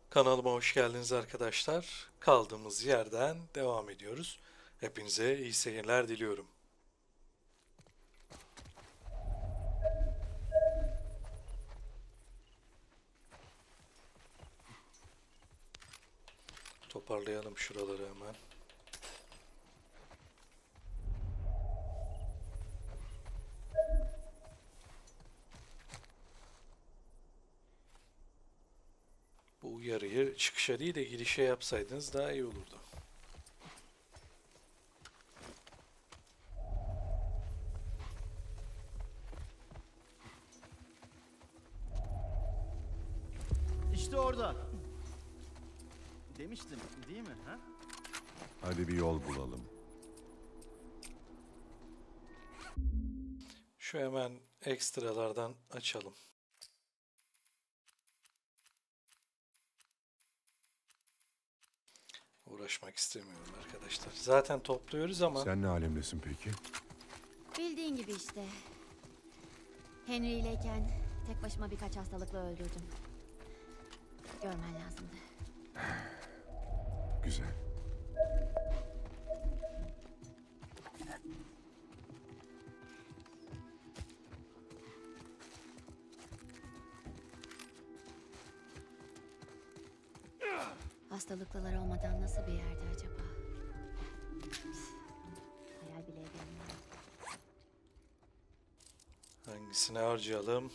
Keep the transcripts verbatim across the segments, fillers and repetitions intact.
Kanalıma hoş geldiniz arkadaşlar. Kaldığımız yerden devam ediyoruz. Hepinize iyi seyirler diliyorum. Toparlayalım şuraları hemen. Bu uyarıyı çıkışa değil de girişe yapsaydınız daha iyi olurdu. İşte orada. Demiştim, değil mi? Ha? Hadi bir yol bulalım. Şu hemen ekstralardan açalım. Uğraşmak istemiyorum arkadaşlar. Zaten topluyoruz ama Sen ne alemdesin peki? Bildiğin gibi işte. Henry ileyken tek başıma birkaç hastalıkla öldürdüm. Görmen lazımdı. Güzel. Hastalıklılar olmadan nasıl bir yerde acaba? Hayal bile edemiyorum. hangisini harcayalım?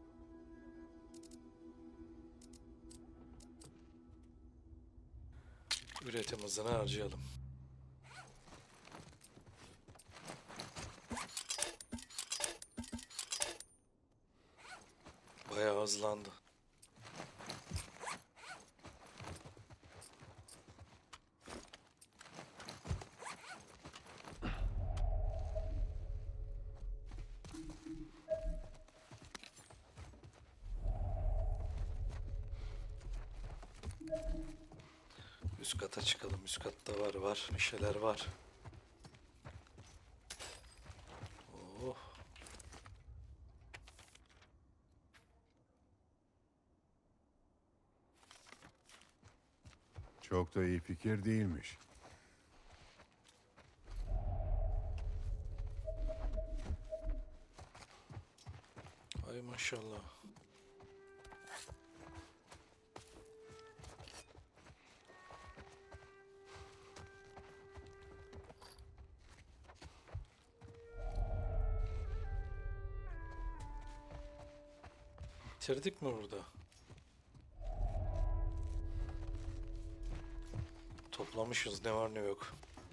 Üretim hızını harcayalım. Bayağı hızlandı. Üst kata çıkalım. Üst katta var var. Bir şeyler var. Oh. Çok da iyi fikir değilmiş. Ay maşallah. Bitirdik mi burada? Toplamışız ne var ne yok.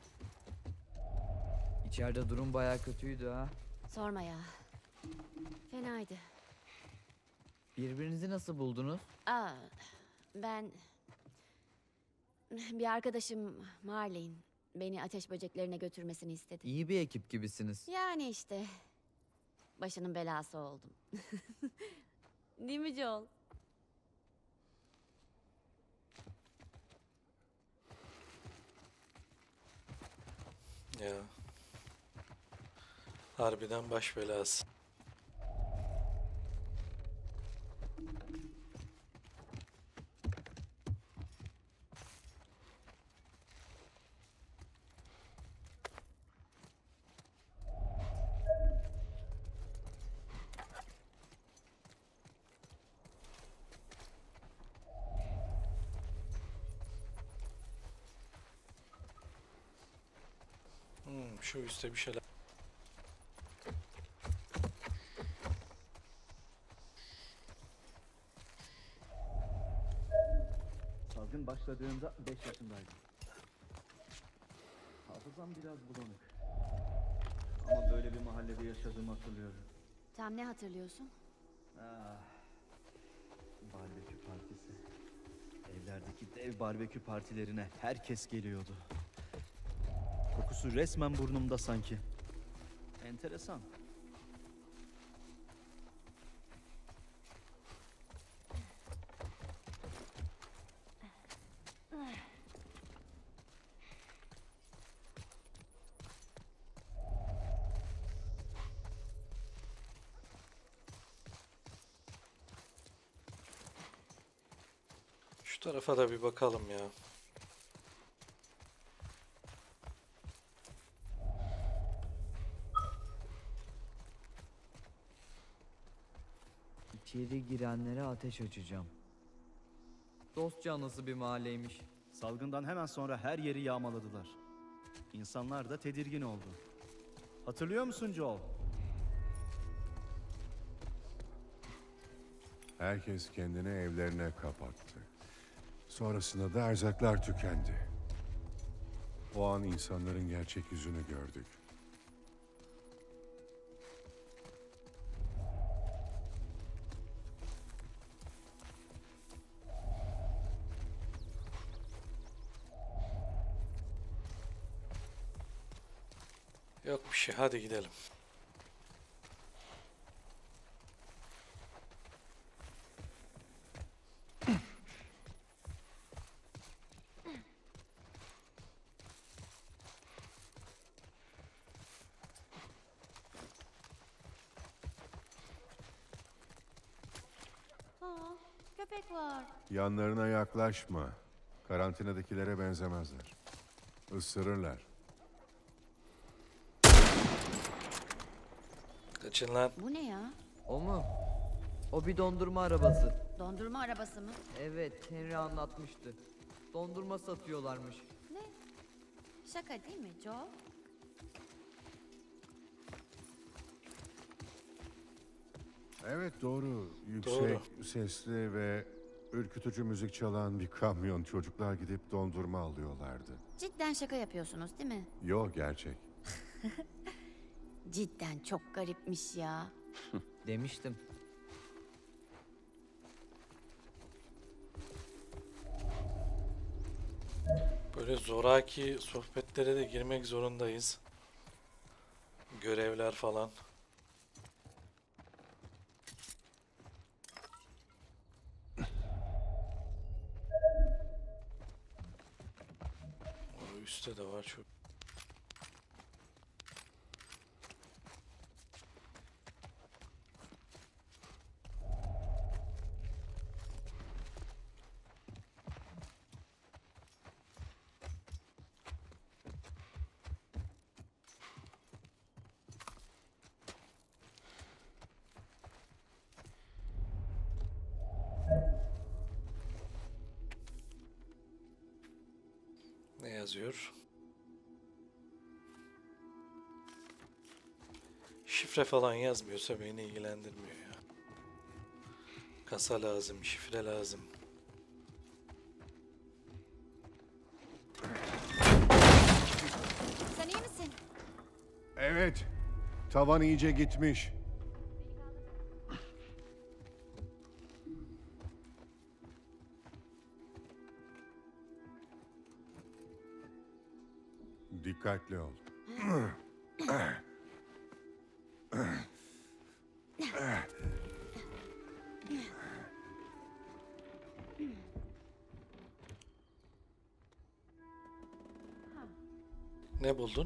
İçeride durum bayağı kötüydü ha. Sorma ya. Fenaydı. Birbirinizi nasıl buldunuz? Aa, ben... Bir arkadaşım Marlin beni ateş böceklerine götürmesini istedi. İyi bir ekip gibisiniz. Yani işte. Başının belası oldum. Değil mi Joel? Ya. Harbiden baş belası. Hmm, şu üstte bir şeyler. Salgın başladığında beş yaşındaydım. Hafızam biraz bulanık. Ama böyle bir mahallede yaşadığımı hatırlıyorum. Tam ne hatırlıyorsun? Ah, barbekü partisi. Evlerdeki dev barbekü partilerine herkes geliyordu. Kokusu resmen burnumda sanki. Enteresan. Şu tarafa da bir bakalım ya. İçeri girenlere ateş açacağım. Dost canlısı bir mahalleymiş. Salgından hemen sonra her yeri yağmaladılar. İnsanlar da tedirgin oldu. Hatırlıyor musun Joel? Herkes kendini evlerine kapattı. Sonrasında da erzaklar tükendi. O an insanların gerçek yüzünü gördük. Yok bir şey, hadi gidelim. Aa, köpek var. Yanlarına yaklaşma. Karantinadakilere benzemezler. Isırırlar. Kaçın lan. Bu ne ya? O mu? O bir dondurma arabası. Dondurma arabası mı? Evet, Henry anlatmıştı. Dondurma satıyorlarmış. Ne? Şaka değil mi Joe? Evet doğru. Yüksek Doğru. sesli ve ürkütücü müzik çalan bir kamyon çocuklar gidip dondurma alıyorlardı. Cidden şaka yapıyorsunuz değil mi? Yo gerçek. Cidden çok garipmiş ya. Demiştim. Böyle zoraki sohbetlere de girmek zorundayız. Görevler falan. O üstte de var çok. Ne yazıyor? Şifre falan yazmıyorsa beni ilgilendirmiyor ya. Kasa lazım, şifre lazım. Sen iyi misin? Evet. Tavan iyice gitmiş. Dikkatli ol. Ne buldun?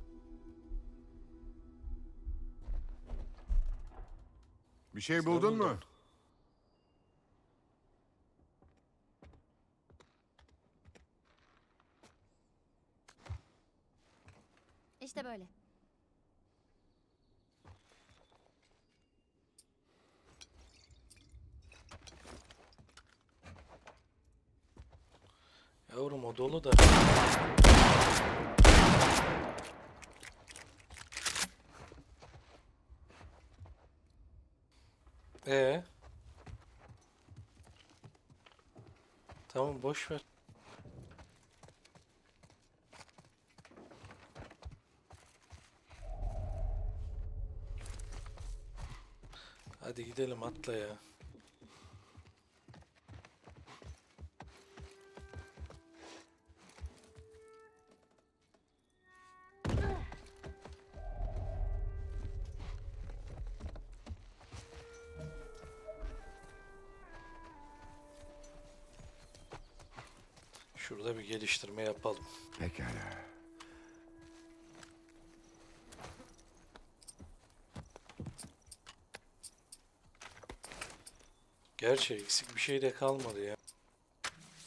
Bir şey Sen buldun mu? buldun. İşte böyle. Yavrum o dolu da. Ee? Tamam boş ver. Hadi gidelim atla ya. Şurada bir geliştirme yapalım. Pekala. Gerçi eksik bir şey de kalmadı ya.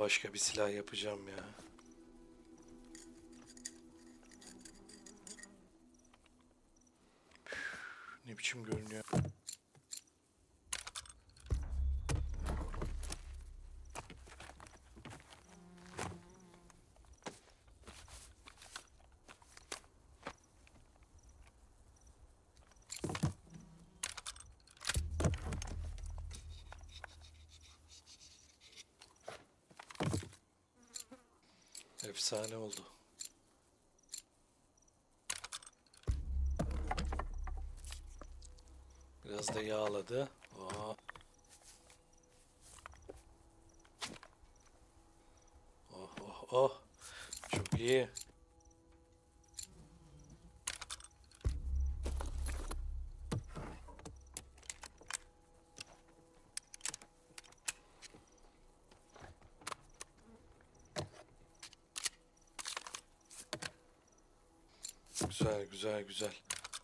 bambaşka bir silah yapacağım ya. Üf, ne biçim görünüyor. Efsane oldu. Biraz da yağladı. Oh. Oh oh oh. Çok iyi. Güzel güzel güzel.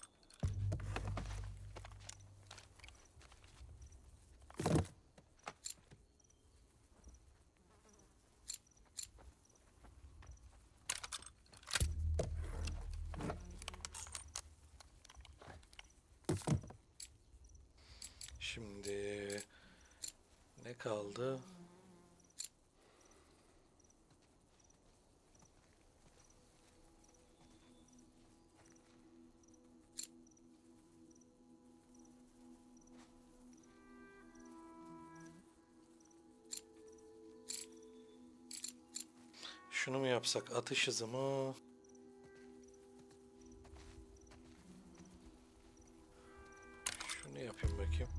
Şimdi ne kaldı? Şunu mu yapsak? Atış hızı mı? Şunu yapayım bakayım.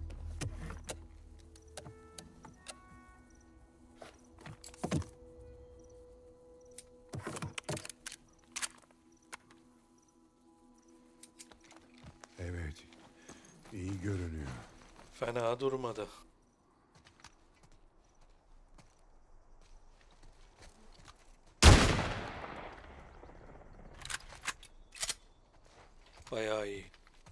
Evet, iyi görünüyor. Fena durmadı. Bayağı iyi.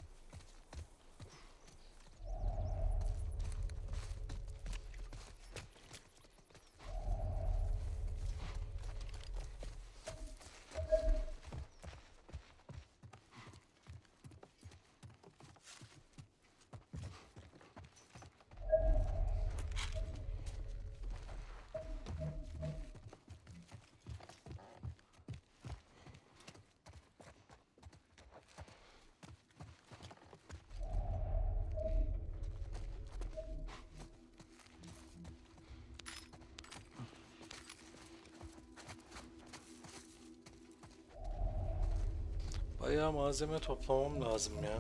Bayağı malzeme toplamam lazım ya.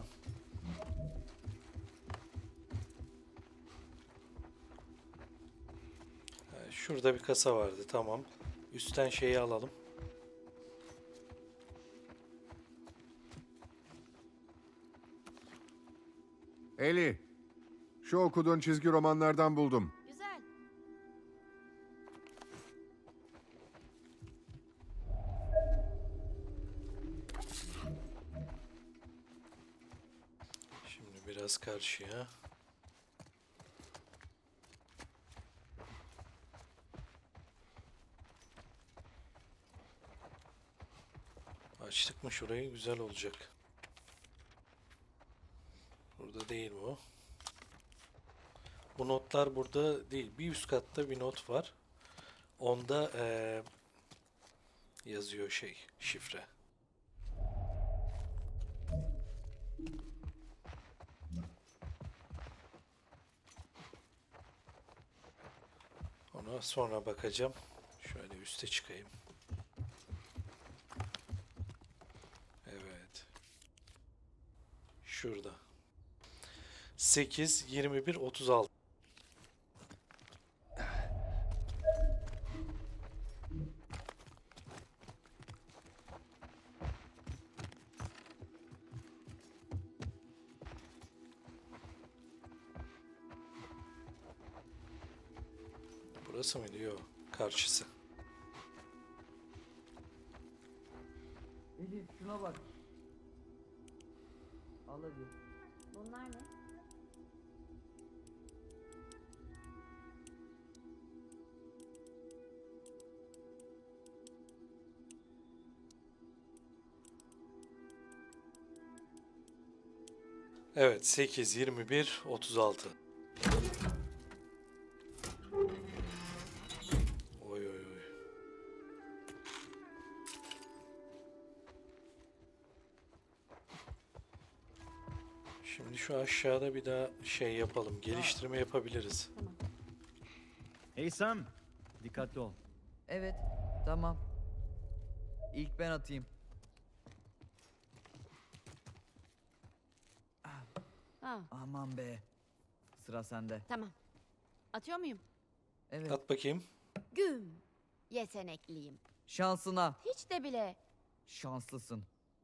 Ha, şurada bir kasa vardı, tamam. Üstten şeyi alalım. Eli, şu okuduğun çizgi romanlardan buldum. Güzel. Şimdi biraz karşıya. Açtık mı şurayı, güzel olacak. Burada değil bu. Bu notlar burada değil. Bir üst katta bir not var. Onda eee, yazıyor şey, şifre. Ona sonra bakacağım. Şöyle üste çıkayım. Evet. Şurada. sekiz, yirmi bir, otuz altı. Burası mı diyor? Karşısı. Elif şuna bak. Al hadi. Bunlar ne? Evet, sekiz, yirmi bir, otuz altı. Oy oy oy. Şimdi şu aşağıda bir daha şey yapalım. Geliştirme yapabiliriz. Tamam. Hey Sam, dikkatli ol. Evet, tamam. İlk ben atayım. Ha, Aman be. Sıra sende. tamam. Atıyor muyum? Evet. At bakayım. Güm. Yetenekliyim. Şansına. Hiç de bile. Şanslısın.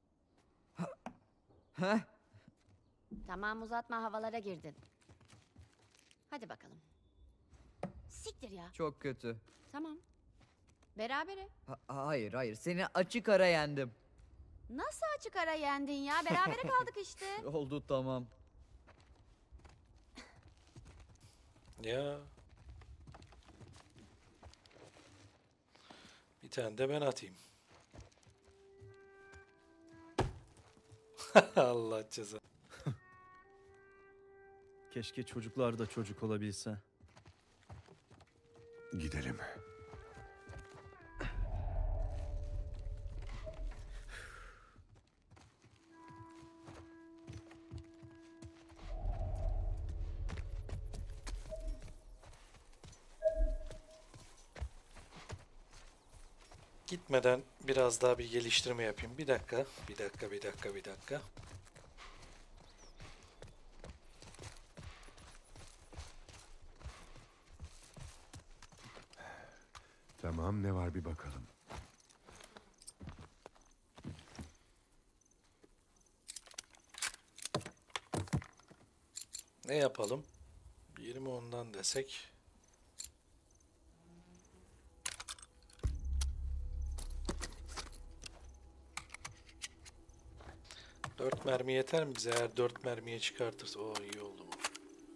Heh. Tamam, uzatma, havalara girdin. Hadi bakalım. Siktir ya. Çok kötü. Tamam. Berabere. Ha- hayır hayır seni açık ara yendim. Nasıl açık ara yendin ya? Berabere kaldık işte. Oldu tamam. Ya. Bir tane de ben atayım. Allah ceza. Keşke çocuklar da çocuk olabilse. Gidelim. Gitmeden biraz daha bir geliştirme yapayım. Bir dakika, bir dakika, bir dakika, bir dakika. Tamam, ne var bir bakalım. Ne yapalım? yirmi ondan desek. Dört mermi yeter mi bize? Eğer dört mermiye çıkartırsa. O iyi oldu bu.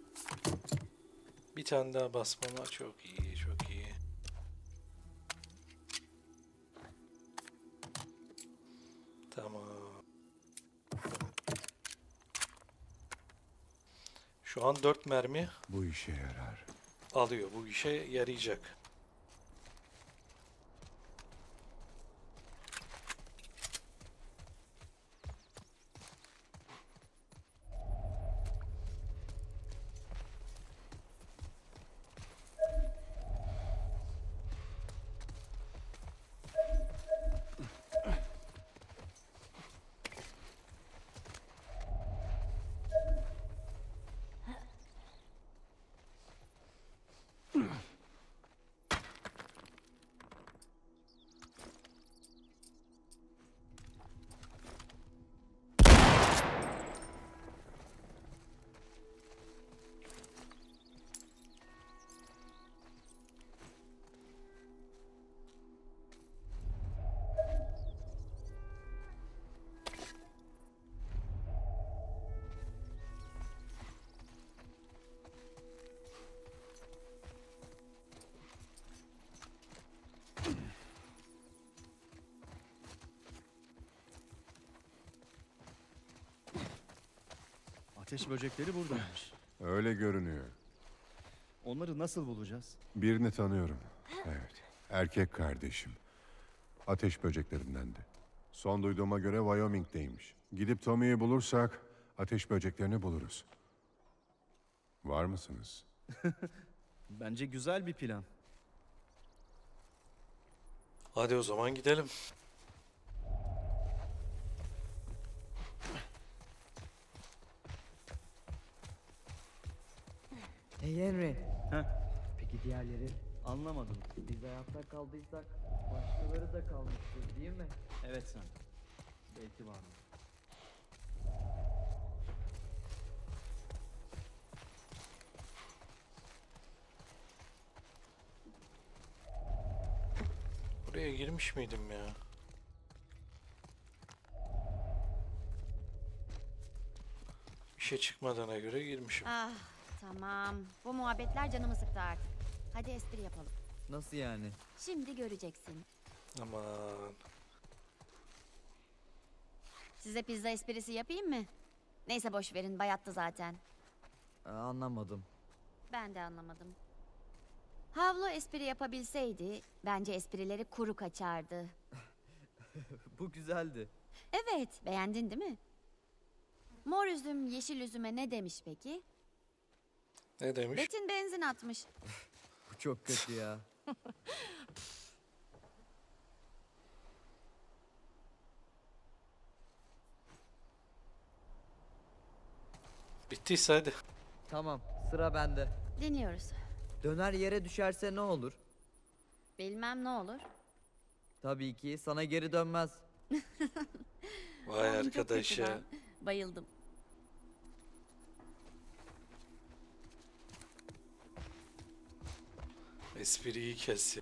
Bir tane daha basmama çok iyi, çok iyi. Tamam. Şu an dört mermi Bu işe yarar. alıyor. Bu işe yarayacak. Ateş böcekleri buradaymış. Öyle görünüyor. Onları nasıl bulacağız? Birini tanıyorum. Evet. Erkek kardeşim. Ateş böceklerindendi. Son duyduğuma göre Wyoming'deymiş. Gidip Tommy'yi bulursak ateş böceklerini buluruz. Var mısınız? Bence güzel bir plan. Hadi o zaman gidelim. Hey Henry. Heh, Peki diğerleri? anlamadım. Biz hayatta kaldıysak başkaları da kalmıştır değil mi? Evet sen. Belki var. Buraya girmiş miydim ya? Bir şey çıkmadığına göre girmişim. Ah, tamam. Bu muhabbetler canımı sıktı artık. Hadi espri yapalım. Nasıl yani? Şimdi göreceksin. Aman. Size pizza esprisi yapayım mı? Neyse boş verin, bayattı zaten. Ee, anlamadım. Ben de anlamadım. Havlu espri yapabilseydi, bence esprileri kuru kaçardı. Bu güzeldi. Evet, beğendin değil mi? Mor üzüm yeşil üzüme ne demiş peki? Ne demiş? Betin benzin atmış. Bu çok kötü ya. Bittiyse hadi. Tamam, sıra bende. Dinliyoruz. Döner yere düşerse ne olur? Bilmem ne olur. Tabii ki sana geri dönmez. Vay Oğlum, çok arkadaş kötü ya. lan. Bayıldım. Espriyi kes ya.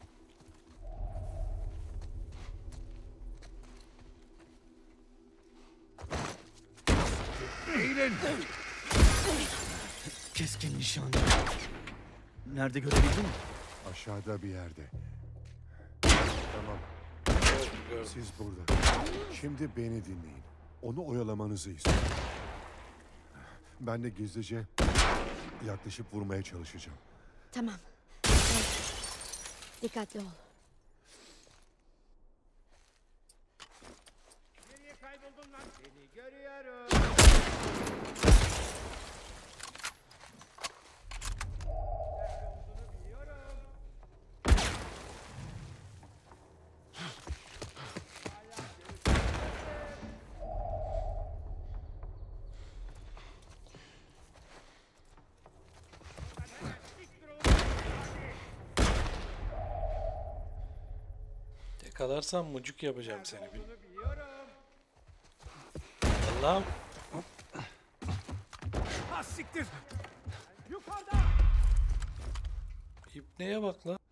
Keskin nişancı. Nerede görebildin mi? Aşağıda bir yerde. Tamam, Gördüm, gördüm. siz burada. Şimdi beni dinleyin. Onu oyalamanızı istiyorum. Ben de gizlice yaklaşıp vurmaya çalışacağım. Tamam. Evet. Dikkatli ol. Yakalarsam mucuk yapacağım seni. bil- Allah'ım. Ha siktir! İpneye bak lan.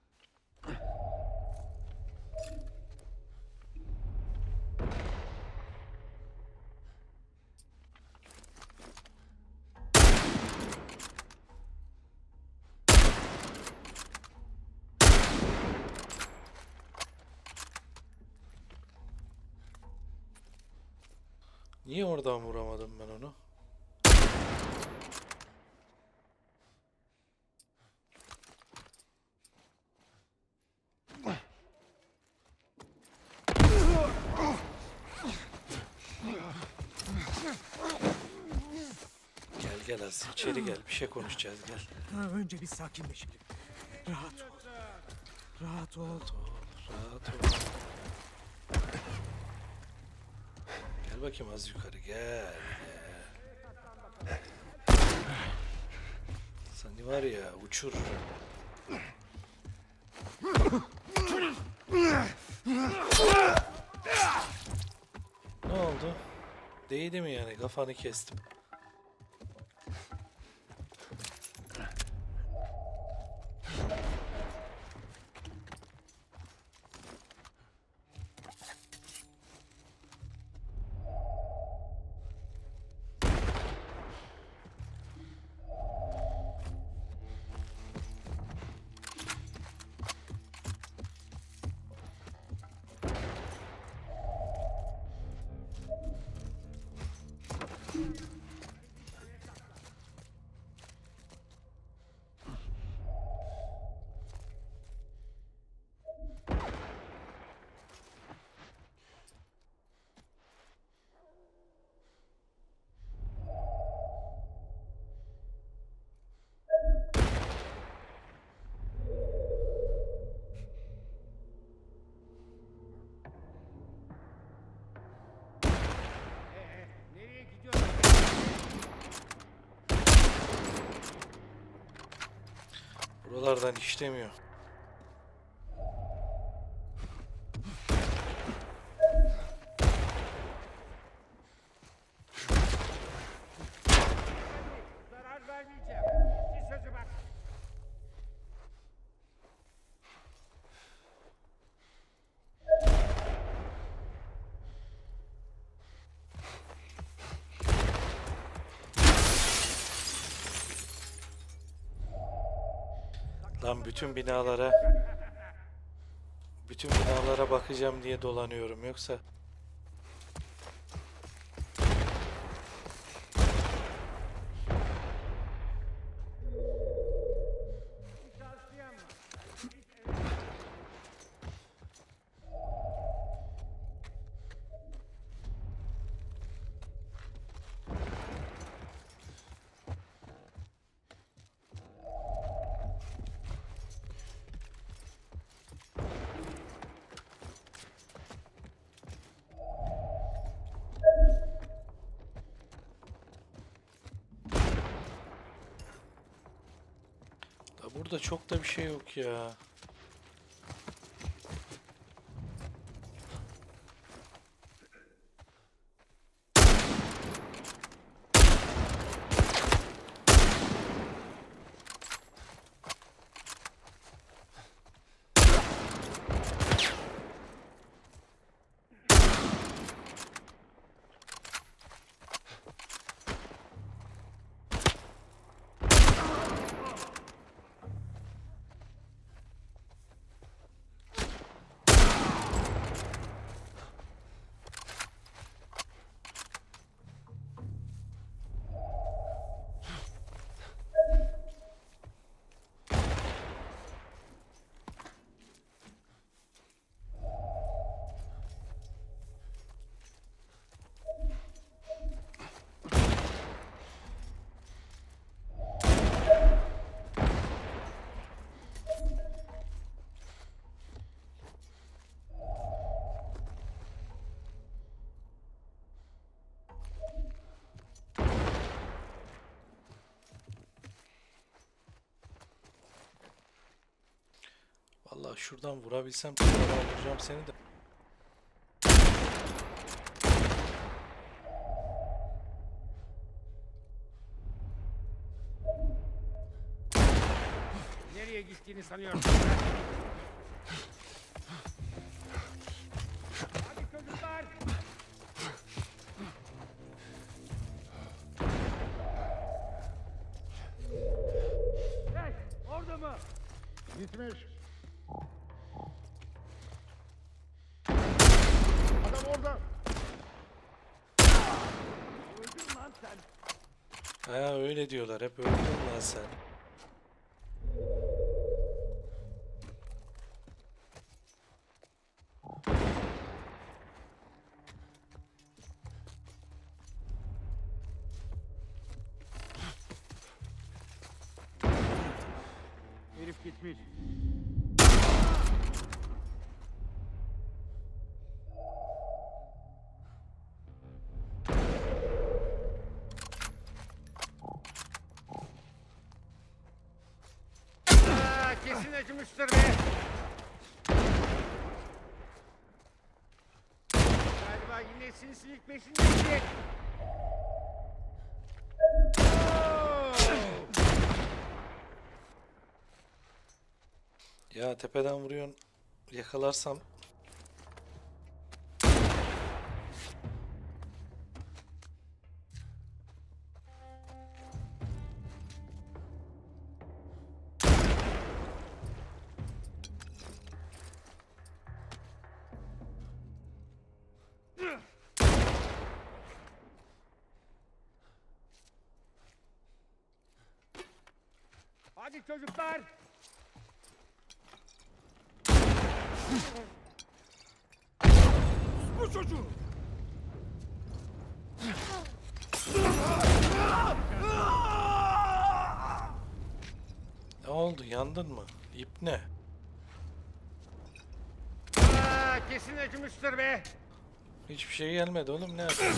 Niye oradan vuramadım ben onu? Gel gel az içeri gel, bir şey konuşacağız, gel. Ha, önce bir sakinleşelim. Rahat ol. Rahat ol. Rahat ol. Gel bakayım az yukarı, gel. gel. Seni var ya uçur. Ne oldu? Değdi mi yani? Kafanı kestim. Buralardan işlemiyor. Zarar vermeyeceğim. Bir sözü bak. Lan bütün binalara bütün binalara bakacağım diye dolanıyorum yoksa burada çok da bir şey yok ya. Vallahi şuradan vurabilsem vuracağım seni de. Nereye gittiğini sanıyorsun? Hadi çocuklar! Hey, orada mı? Gitmiş. Adam orada. Öldün lan sen. Ha öyle diyorlar, hep öldün lan sen. Herif gitmiş. Aa, kesin acımıştır be. Galiba yine sinsilik peşindeydi. Ya tepeden vuruyorsun, yakalarsam. Hadi çocuklar. Bu çocuğu. Ne oldu, yandın mı? İp ne? Aa, kesin acımıştır be. Hiçbir şey gelmedi oğlum, ne yapayım?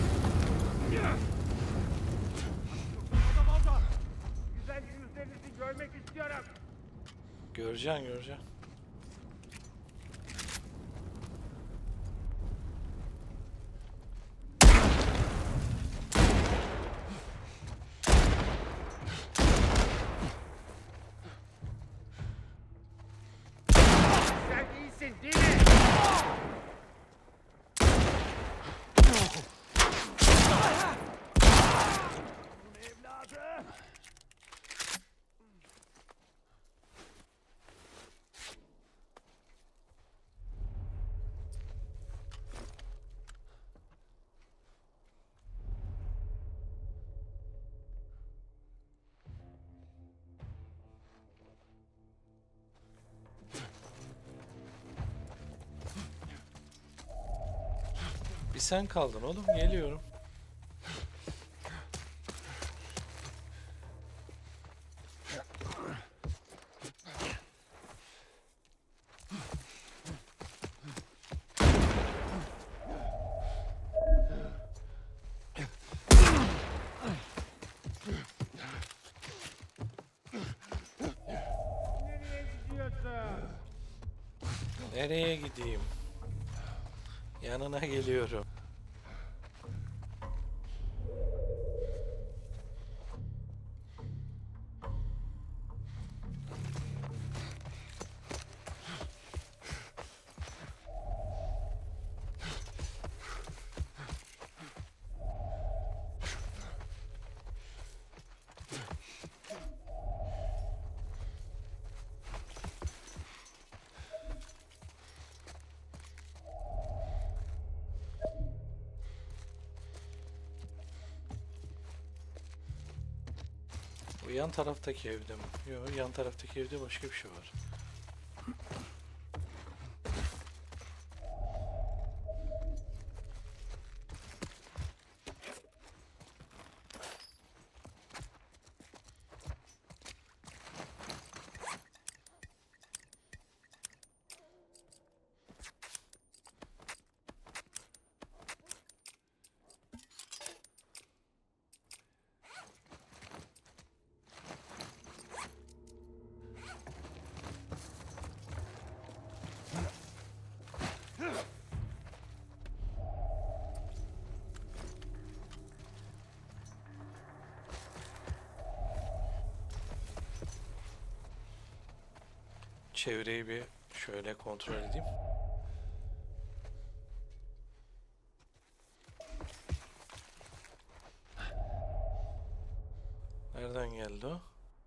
Adam orada. Güzel yüzlerinizi görmek istiyorum. Göreceksin, göreceksin. Sen iyisin değil mi? Evladı. Bir sen kaldın oğlum, geliyorum. Nereye gideyim? Yanına geliyorum. Bu yan taraftaki evde mi? Yok, yan taraftaki evde başka bir şey var. Çevreyi bir şöyle kontrol edeyim. Nereden geldi o?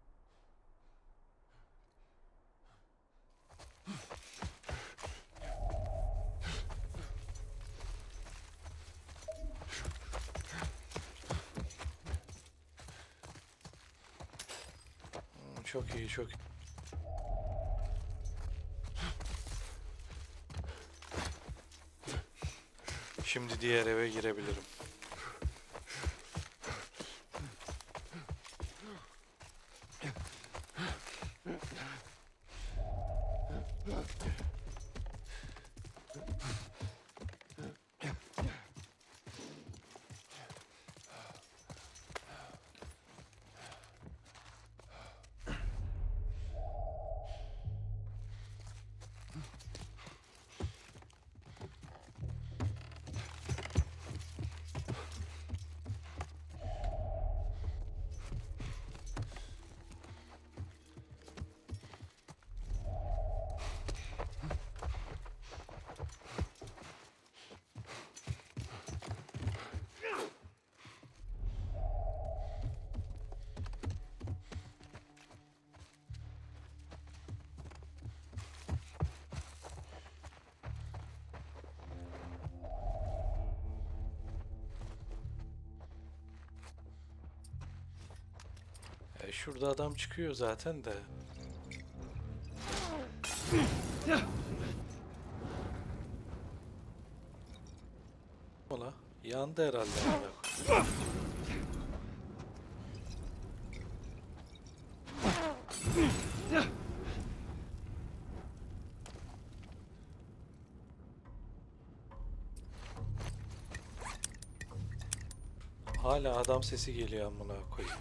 Hmm, çok iyi, çok iyi. Şimdi diğer eve girebilirim. E, şurada adam çıkıyor zaten de. Ola yandı herhalde. Hala adam sesi geliyor amına koyayım.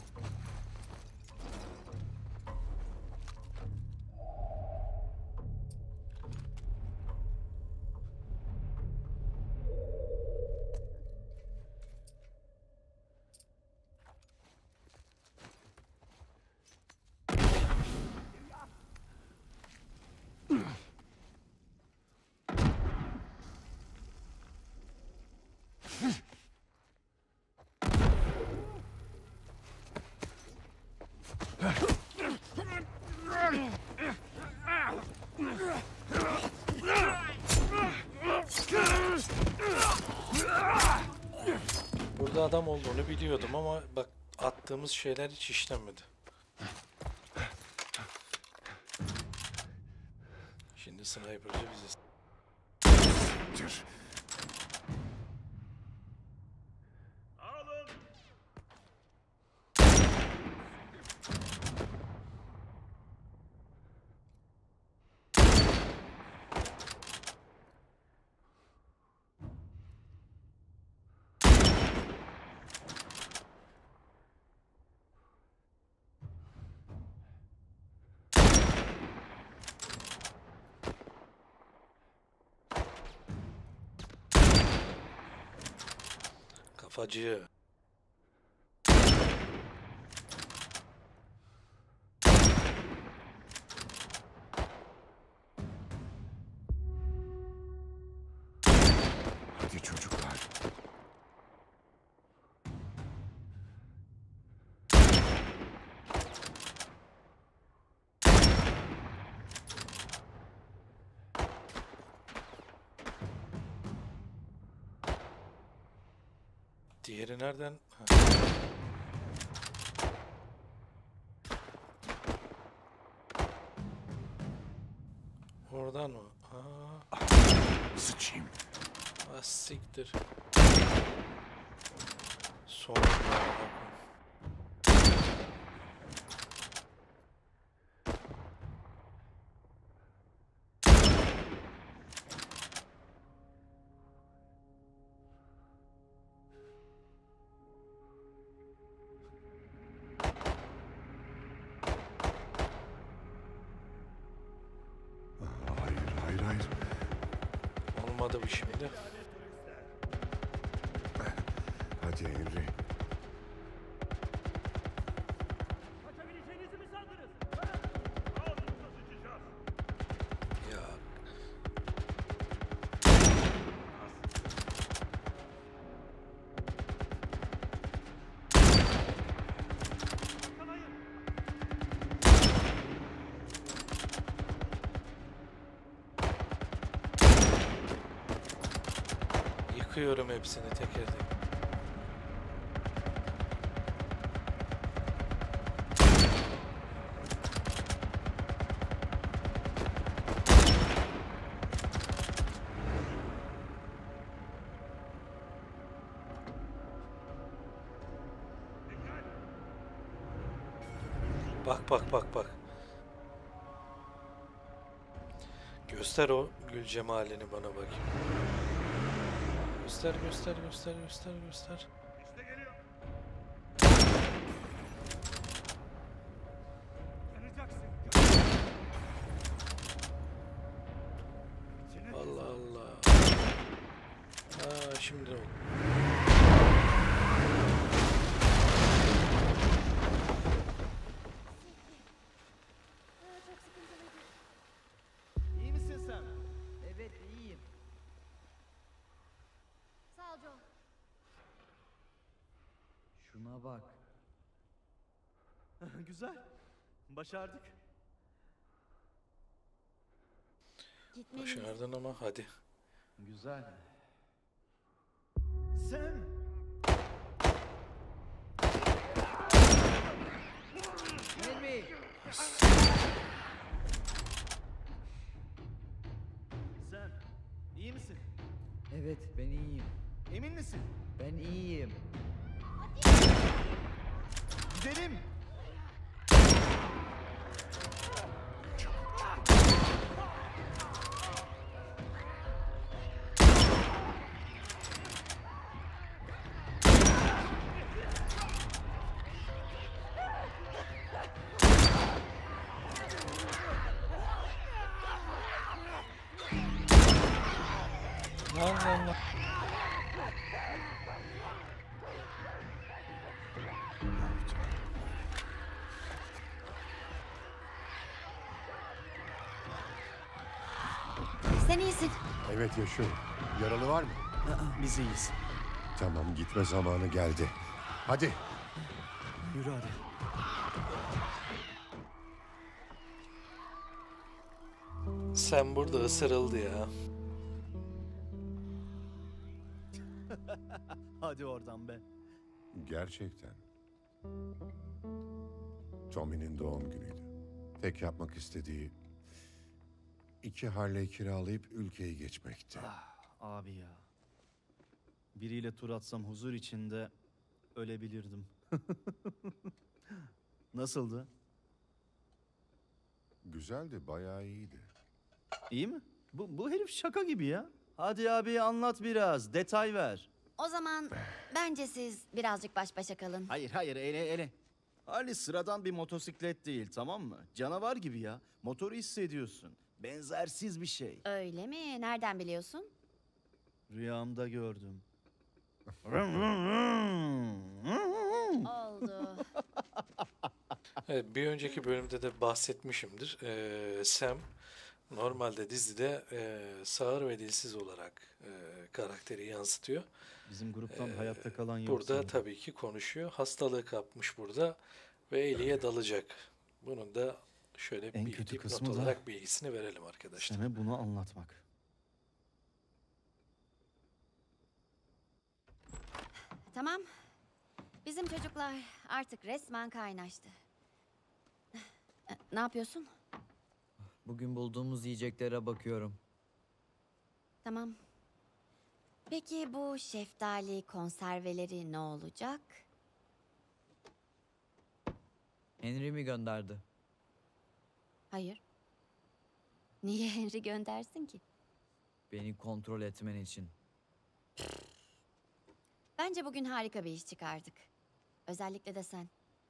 Burada adam olduğunu biliyordum ama bak attığımız şeyler hiç işlemedi. Şimdi sniper'cı biziz. Kafacı. Hadi çocuklar. Diğeri nereden? Ha. Oradan mı? Aa, Sıçayım. ah, siktir. Sonra. Hayır, hayır, hayır. Olmadı bu şimdi. Hadi Henry. Kaçabileceğinizi mi sandınız? Ya yıkıyorum hepsini teker tek. Bak bak bak bak. Göster o gül cemalini bana bakayım. Göster göster göster göster göster. Allah Allah. Aa, şimdi oldu. İyi misin sen? Evet iyiyim. Sağ ol Joel. Şuna bak. Güzel. Başardık. Gitmeliyiz. Başardın ama hadi. Güzel. Sam! Henry. Sam, iyi misin? Evet ben iyiyim. Emin misin? Ben iyiyim. Gidelim. Lan lan lan. Sen iyisin. Evet yaşıyorum. Yaralı var mı? Biz iyiyiz. Tamam, gitme zamanı geldi. Hadi. Yürü hadi. Sen burada ısırıldı ya. Hadi oradan be. Gerçekten. Tommy'nin doğum günüydü. Tek yapmak istediği iki Harley kiralayıp ülkeyi geçmekti. Abi ya. Biriyle tur atsam huzur içinde ölebilirdim. Nasıldı? Güzeldi, bayağı iyiydi. İyi mi? Bu, bu herif şaka gibi ya. Hadi abi anlat biraz. Detay ver. O zaman bence siz birazcık baş başa kalın. Hayır hayır ele ele. Ali sıradan bir motosiklet değil, tamam mı? Canavar gibi ya. Motoru hissediyorsun. Benzersiz bir şey. Öyle mi? Nereden biliyorsun? Rüyamda gördüm. Oldu. Evet, bir önceki bölümde de bahsetmişimdir. Ee, Sam normalde dizide e, sağır ve dilsiz olarak e, karakteri yansıtıyor. Bizim gruptan Ee, hayatta kalan yok Burada sanırım. tabii ki konuşuyor. Hastalığı kapmış burada ve Ellie'ye dalacak. Bunun da şöyle En bir kötü dipnot kısmı da olarak bilgisini verelim arkadaşlar. Sam'e bunu anlatmak. Tamam. Bizim çocuklar artık resmen kaynaştı. Ne yapıyorsun? Bugün bulduğumuz yiyeceklere bakıyorum. Tamam. Peki bu şeftali konserveleri ne olacak? Henry mi gönderdi? Hayır. Niye Henry göndersin ki? Beni kontrol etmen için. Bence bugün harika bir iş çıkardık. Özellikle de sen.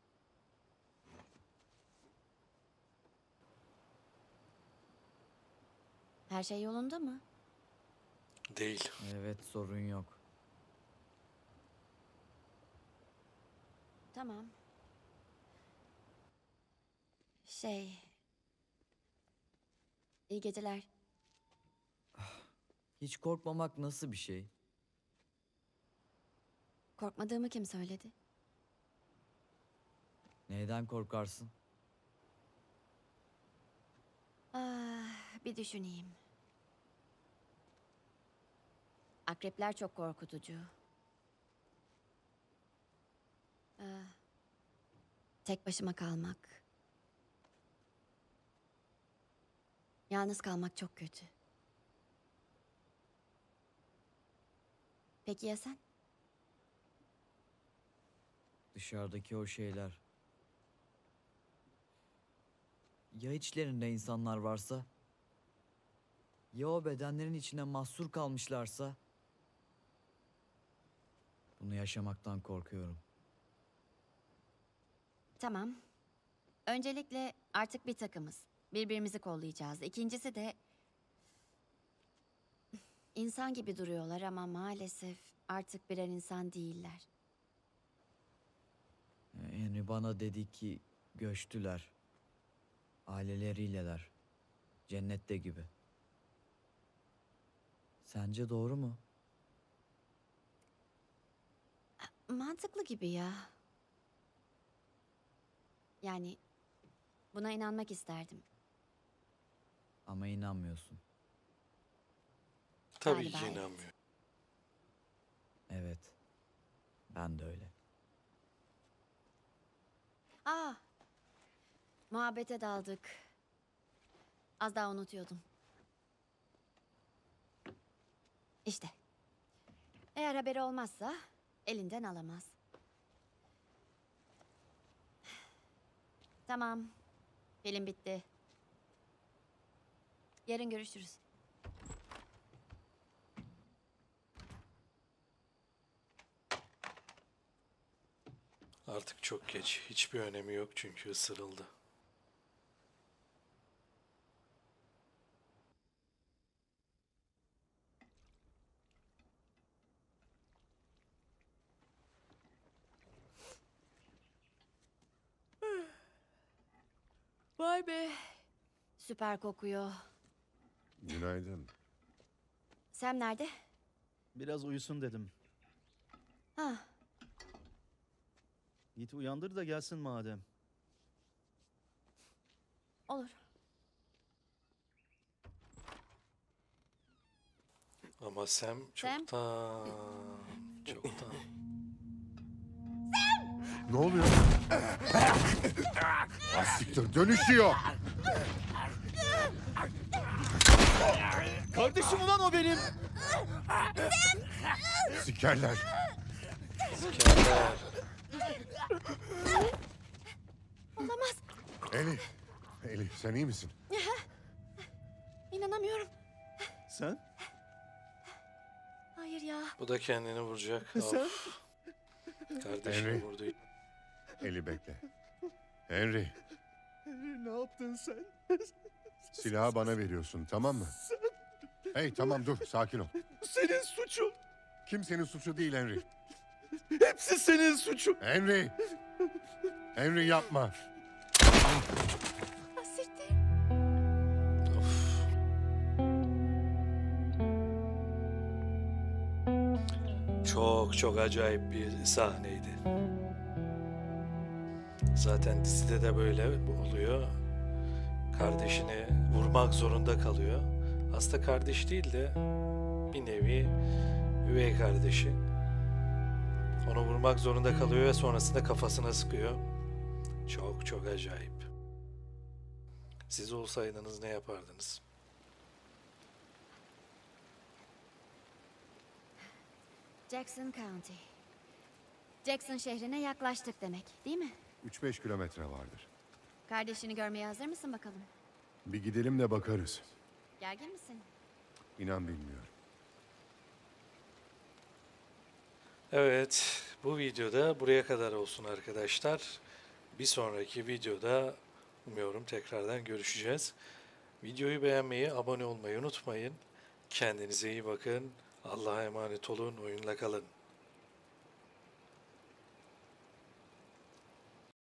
Her şey yolunda mı? Değil. Evet, sorun yok. Tamam. Şey... İyi geceler. Hiç korkmamak nasıl bir şey? Korkmadığımı kim söyledi? Neyden korkarsın? Ah, bir düşüneyim. Akrepler çok korkutucu. Ah, tek başıma kalmak. Yalnız kalmak çok kötü. Peki ya sen? Dışarıdaki o şeyler. Ya içlerinde insanlar varsa? Ya o bedenlerin içine mahsur kalmışlarsa? Bunu yaşamaktan korkuyorum. Tamam. Öncelikle artık bir takımız. Birbirimizi kollayacağız. İkincisi de... İnsan gibi duruyorlar ama maalesef artık birer insan değiller. Henry bana dedi ki göçtüler. Aileleriyleler. Cennette gibi. Sence doğru mu? Mantıklı gibi ya. Yani buna inanmak isterdim. Ama inanmıyorsun. Tabii Galiba ki evet. inanmıyor. Evet. Ben de öyle. Aa, muhabbete daldık. Az daha unutuyordum. İşte. Eğer haberi olmazsa elinden alamaz. Tamam. Film bitti. Yarın görüşürüz. Artık çok geç. Hiçbir önemi yok çünkü ısırıldı. Vay be. Süper kokuyor. Günaydın. Sam nerede? Biraz uyusun dedim. Ha, Git uyandır da gelsin madem. olur. Ama Sam Sam? çoktan, çoktan. Ne oluyor? Asiktir dönüşüyor. Kardeşim ulan o benim. Sikerler. Sikerler. Olamaz. Elif. Elif sen iyi misin? İnanamıyorum. Sen? Hayır ya. Bu da kendini vuracak. Sen? Of. Kardeşini Henry. vurdu. Eli bekle. Henry, Ne yaptın sen? silahı bana veriyorsun tamam mı? Hey tamam dur sakin ol. Senin suçun. Kimsenin suçu değil Henry. Hepsi senin suçun. Henry! Henry yapma. Siktir. Çok çok acayip bir sahneydi. Zaten dizide de böyle oluyor. Kardeşini vurmak zorunda kalıyor. Aslında kardeş değil de bir nevi üvey kardeşi. Onu vurmak zorunda kalıyor ve sonrasında kafasına sıkıyor. Çok çok acayip. Siz olsaydınız ne yapardınız? Jackson County. Jackson şehrine yaklaştık demek, değil mi? Üç beş kilometre vardır. Kardeşini görmeye hazır mısın bakalım? Bir gidelim de bakarız. Gergin misin? İnan bilmiyorum. Evet, bu videoda buraya kadar olsun arkadaşlar. Bir sonraki videoda umuyorum tekrardan görüşeceğiz. Videoyu beğenmeyi, abone olmayı unutmayın. Kendinize iyi bakın. Allah'a emanet olun, oyunla kalın.